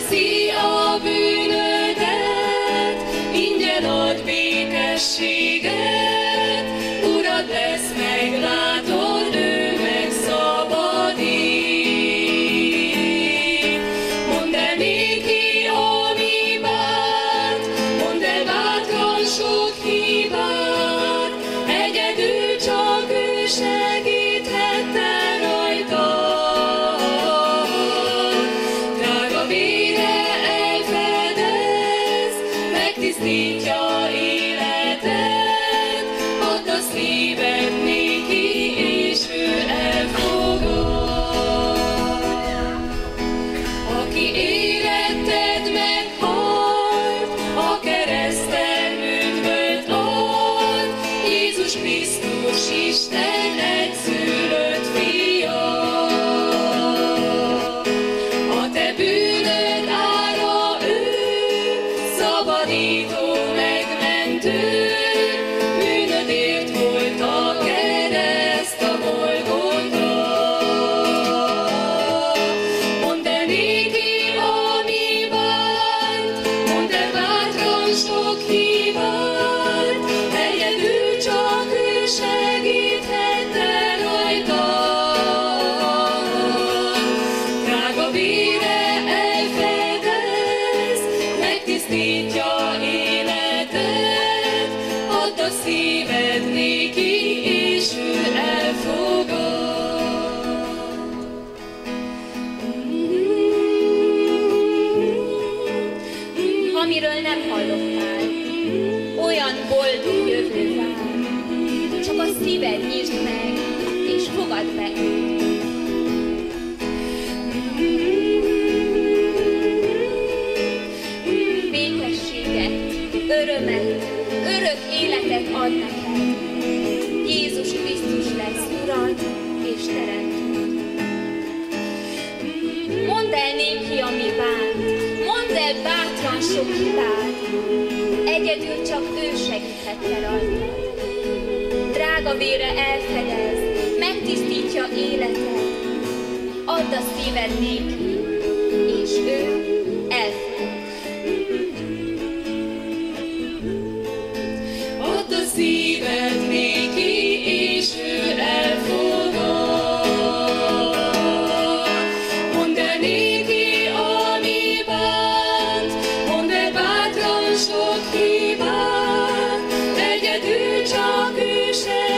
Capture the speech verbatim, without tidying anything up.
Megteszi a bűnödet, ingyen ad békességet, Urad lesz, meglátod, ő megszabadít. Mondd el néki, ami bánt, mondd el bátran sok hibát, egyedül csak ő segíthette rajtad. Drága vére elfedez, megtisztítja életed, add a szíved néki, és ő elfogad. Aki éretted meghalt, a kereszten üdvöt ad, Jézus Krisztus Isten egyszülött fia. A te bűnöd ára ő, szabadító, megmentő, bűnödért volt a kereszt, a Golgota. Mondd el néki, ami bánt, mondd el bátran sok hibát, egyedül csak ő segíthette rajtad. Drága vére elfedez, megtisztítja életed, add a szíved néki, és ő elfogad. Amiről nem hallottál, olyan boldog jövő vár. Csak a szíved nyisd meg, és fogadd be őt. Békességet, örömet, örök életet ad neked. Jézus Krisztus lesz Urad és Teremtőd. Mondd el néki, ami bánt, mondd el bátran sok hibát, egyedül csak ő segíthette rajtad. Drága vére elfedez, megtisztítja életed, add a szíved néki, és ő elfogad. Add a szíved néki, és ő elfogad. Mondd el néki, ami bánt, mondd el bátran sok hibát, egyedül csak ő segíthette